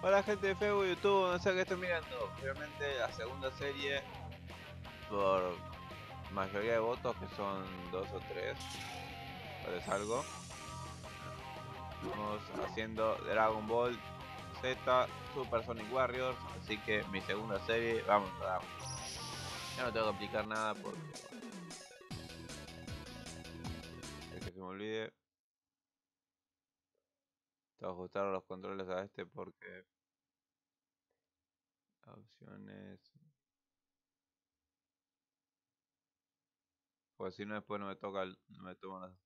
Hola gente de Facebook, YouTube, no sé qué estoy mirando. Obviamente la segunda serie por mayoría de votos, que son 2 o 3, parece algo. Estamos haciendo Dragon Ball Z Super Sonic Warriors, así que mi segunda serie, vamos a dar. Ya no tengo que aplicar nada porque es que se me olvide. Tengo que ajustar los controles a este porque opciones, pues si no después no me toca, no me toman las.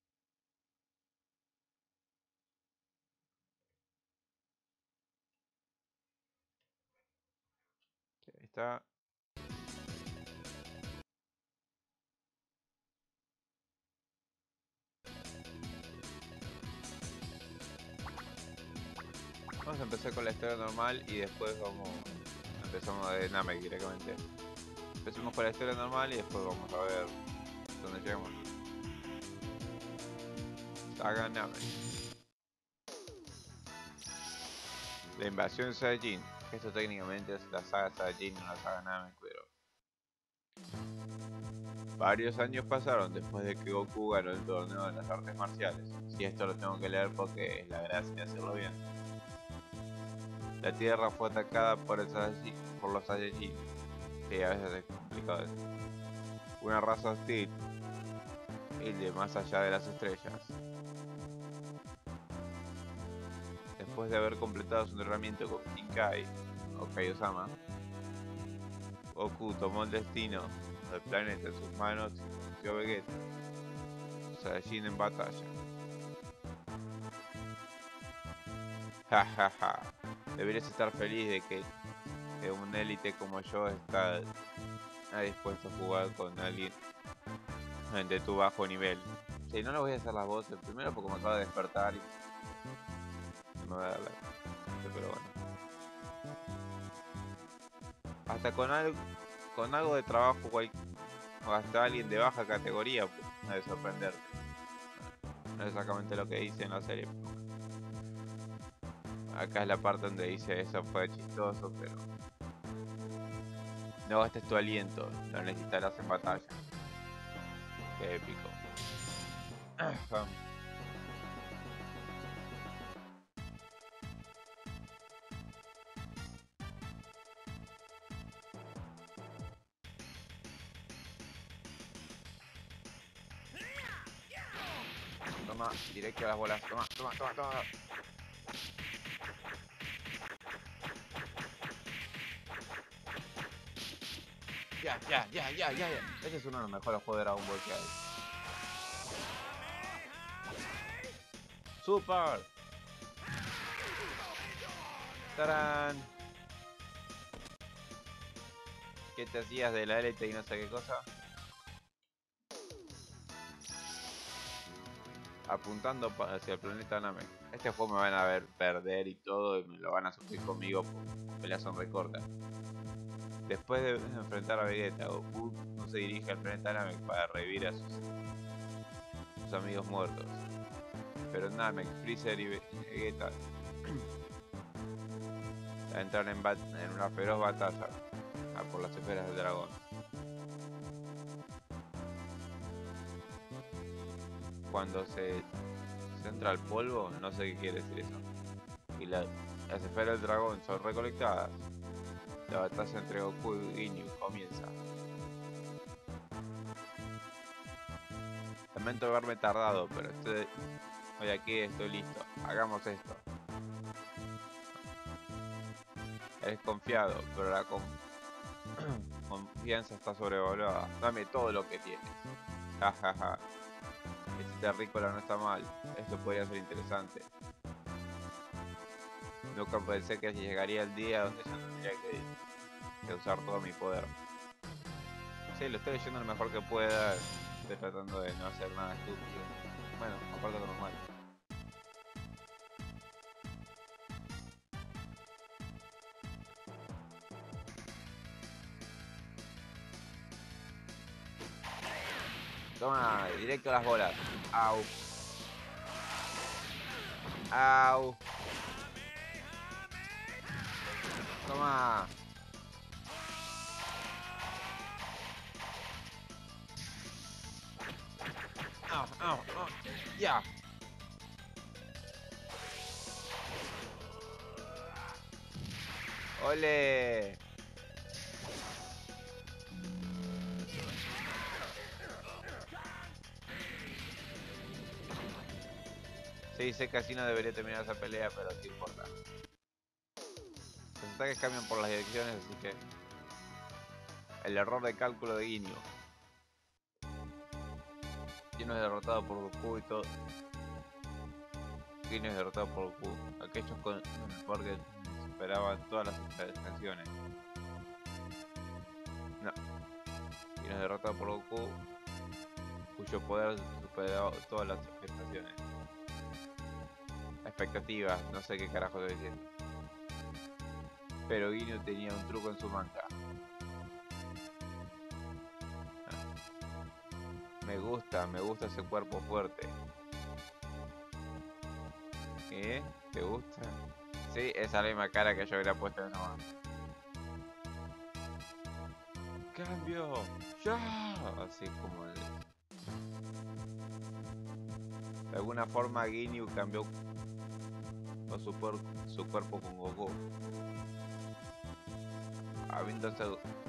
Ahí está. Vamos a empezar con la historia normal y después empezamos de Namek directamente. Empecemos con la historia normal y después vamos a ver dónde llegamos. Saga Namek. La invasión Saiyajin. Esto técnicamente es la saga Saiyajin, no la saga Namek, pero varios años pasaron después de que Goku ganó el torneo de las artes marciales. Si esto lo tengo que leer porque es la gracia de hacerlo bien. La Tierra fue atacada por los Saiyajin. Sí, a veces es complicado eso. Una raza hostil y de más allá de las estrellas. Después de haber completado su entrenamiento con Shinkai o Kaiosama, Goku tomó el destino del planeta en sus manos y convirtió a Vegeta, Saiyajin en batalla. Jajaja, deberías estar feliz de que un élite como yo está dispuesto a jugar con alguien de tu bajo nivel. Si no le voy a hacer las voces, primero porque me acaba de despertar y no me va a dar pero bueno. Hasta con algo de trabajo o hasta alguien de baja categoría no debe sorprenderte. No es exactamente lo que dice en la serie. Acá es la parte donde dice eso fue chistoso, pero no gastes tu aliento, lo necesitarás en batalla. Qué épico. Toma, directo a las bolas. Toma, toma, toma, toma. Ya, ya, ya, ya, ya, ya. Este es uno de los mejores juegos de Dragon Ball que hay. ¡Super! ¡Tarán! ¿Qué te hacías de la élite y no sé qué cosa? Apuntando hacia el planeta Namek. Este juego me van a ver perder y todo, y me lo van a sufrir conmigo porque peleas son recortas. Después de enfrentar a Vegeta, Goku no se dirige al planeta Namek para revivir a sus amigos muertos. Pero Namek, Freezer y Vegeta entran en una feroz batalla por las esferas del dragón. Cuando se entra al polvo, no sé qué quiere decir eso. Y las esferas del dragón son recolectadas. La batalla entre Goku y Ginyu comienza. Lamento haberme tardado, pero hoy aquí, estoy listo. Hagamos esto. Eres confiado, pero la confianza está sobrevalorada. Dame todo lo que tienes. Jajaja. Este terrícola no está mal. Esto podría ser interesante. Nunca pensé que llegaría el día donde yo no tendría que usar todo mi poder. Sí, lo estoy leyendo lo mejor que pueda. Estoy tratando de no hacer nada estúpido. Bueno, aparte de lo normal. Toma, directo a las bolas. Au. Au. Toma. Ya. ¡Ole! Sí, sé que así no debería terminar esa pelea, pero qué importa. Los ataques cambian por las direcciones, así que... El error de cálculo de Ginyu. Ginyu es derrotado por Goku y todo. Ginyu es derrotado por Goku. Aquellos con el poder que superaban todas las estaciones. No. Ginyu es derrotado por Goku, cuyo poder superaba todas las estaciones. Expectativas, no sé qué carajo estoy diciendo. Pero Ginyu tenía un truco en su manga. Me gusta ese cuerpo fuerte. ¿Qué? ¿Te gusta? Sí, esa es la misma cara que yo hubiera puesto en ese momento. ¡Cambio! ¡Ya! Así como de alguna forma Ginyu cambió con su cuerpo con Goku. Habiendo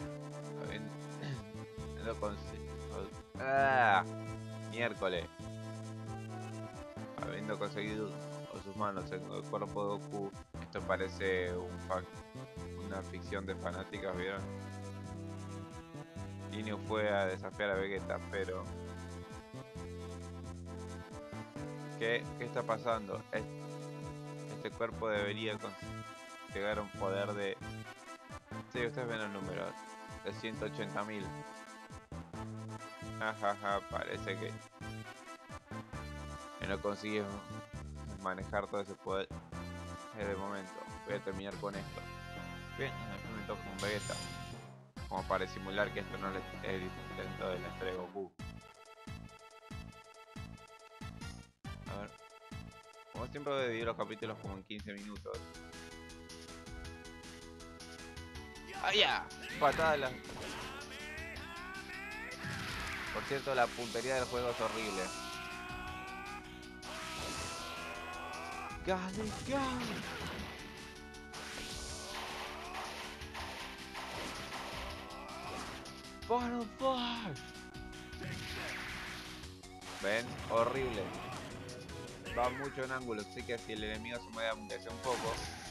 ¡Ah! Miércoles. Habiendo conseguido con sus manos el cuerpo de Goku. Esto parece una ficción de fanáticos, ¿vieron? Ginyu fue a desafiar a Vegeta, pero... ¿Qué está pasando? Este cuerpo debería llegar a un poder de... Sí, ustedes ven el número. De 180.000. Jajaja, parece que no consigues manejar todo ese poder de momento. Voy a terminar con esto. Bien, después me toca un Vegeta. Como para simular que esto no es el intento de la entrega de Goku. A ver. Como siempre voy a dividir los capítulos como en 15 minutos. ¡Ah, ya! Patada de la... Por cierto, la puntería del juego es horrible. ¡Gale, gale! ¡Final Fight! ¿Ven? Horrible. Va mucho en ángulo, así que si el enemigo se mueve aunque sea un poco...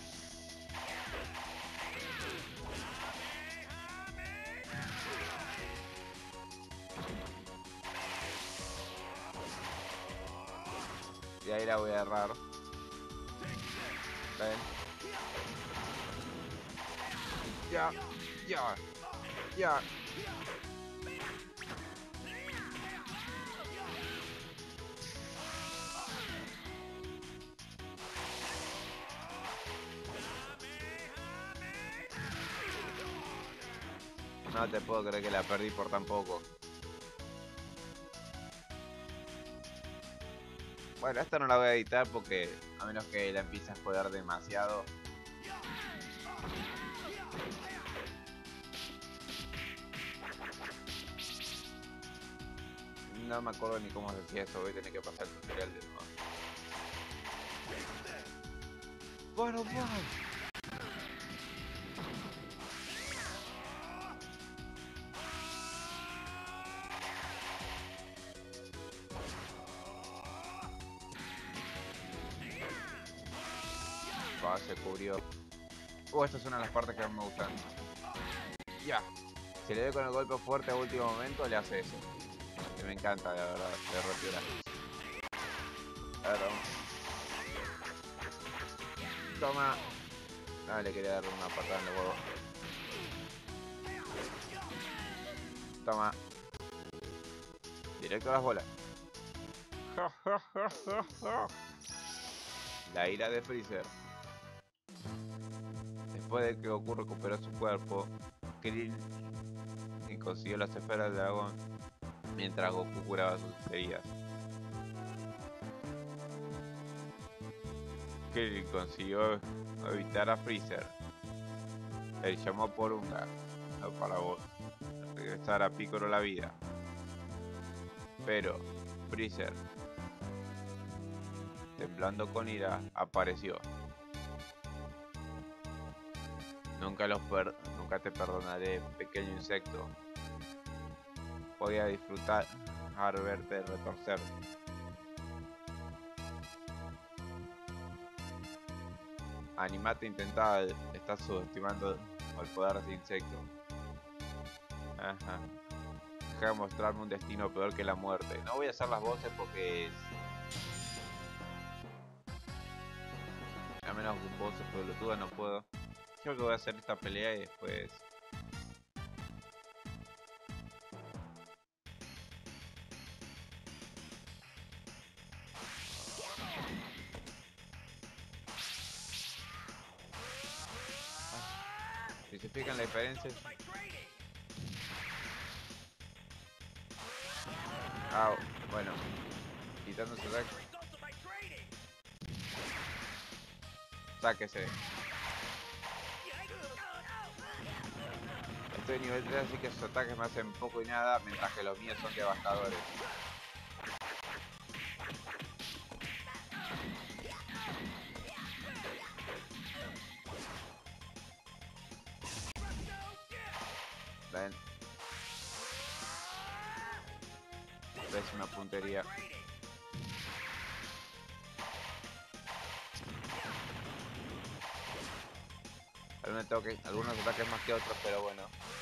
Y ahí la voy a errar. ¿Ven? Ya, ya, ya. No te puedo creer que la perdí por tan poco. Bueno, esta no la voy a editar porque a menos que la empiece a joder demasiado. No me acuerdo ni cómo se hacía eso, voy a tener que pasar el tutorial de nuevo. Bueno, bueno. Se cubrió. Esta es una de las partes que más me gustan. Ya. Si le doy con el golpe fuerte a último momento, le hace eso. Que me encanta, la verdad, de retira. A ver, vamos. Toma. Ah, le quería dar una patada en el huevo. Toma. Directo a las bolas. La ira de Freezer. Después de que Goku recuperó su cuerpo, Krillin consiguió las esferas del dragón mientras Goku curaba sus heridas. Krillin consiguió evitar a Freezer. Él llamó por Unga, no para regresar a Piccolo la vida. Pero Freezer, temblando con ira, apareció. Nunca te perdonaré, pequeño insecto. Podía disfrutar al verte retorcer. Animate intentaba, estás subestimando el poder de ese insecto. Ajá. Deja de mostrarme un destino peor que la muerte. No voy a hacer las voces porque a menos que voces pelotudas no puedo. Creo que voy a hacer esta pelea y después... Si se fijan la diferencia... Ah, bueno. Quitando ese ataque. Sáquese. Estoy nivel 3, así que sus ataques me hacen poco y nada, mientras que los míos son devastadores. Ven. Pésima puntería. Algunos ataques más que otros, pero bueno.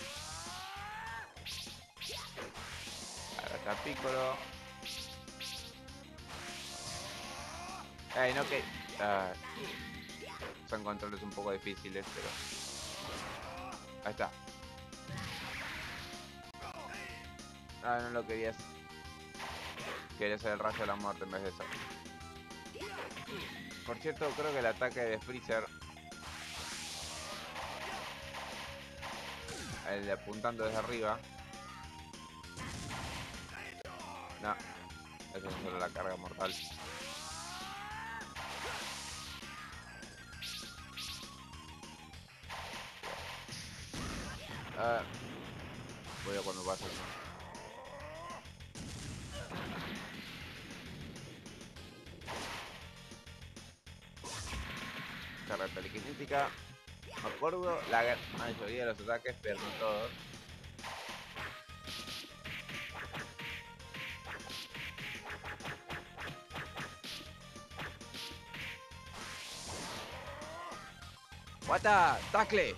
Ahora está Piccolo. Ey, no que... son controles un poco difíciles, pero... Ahí está. Ah, no lo querías. Quería hacer el rayo de la muerte en vez de eso. Por cierto, creo que el ataque de Freezer, el de apuntando desde arriba, no, eso es solo la carga mortal. Voy a cuando pase eso. Carga telequinética. Me acuerdo la mayoría de los ataques, pero no todos. ¡Guata! ¡Tacle!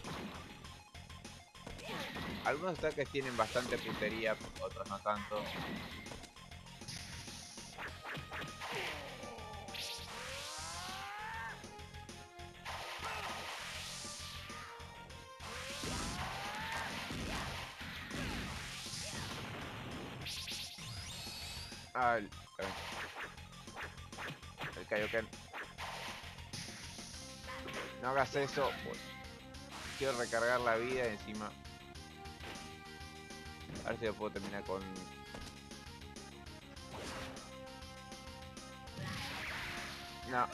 Algunos ataques tienen bastante puntería, otros no tanto. Ah, el Kaioken. No hagas eso, pues. Quiero recargar la vida encima. A ver si lo puedo terminar con... No,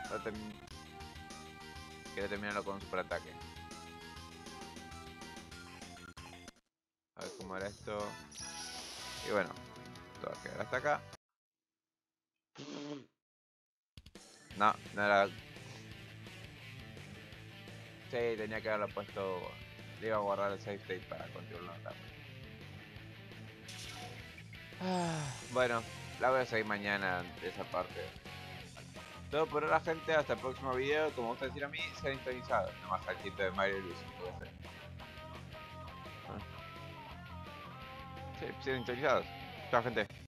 quiero terminarlo con un super ataque. A ver cómo era esto. Y bueno, todo va a quedar hasta acá. No, no era... Sí, tenía que haberlo puesto... Le iba a guardar el save state para continuar la bueno, la voy a seguir mañana de esa parte. Todo por ahora, gente. Hasta el próximo video. Como gusta decir a mí, sean sintonizados. Nomás al chiste de Mario y Luigi. Sí, sean sintonizados. Chao, gente.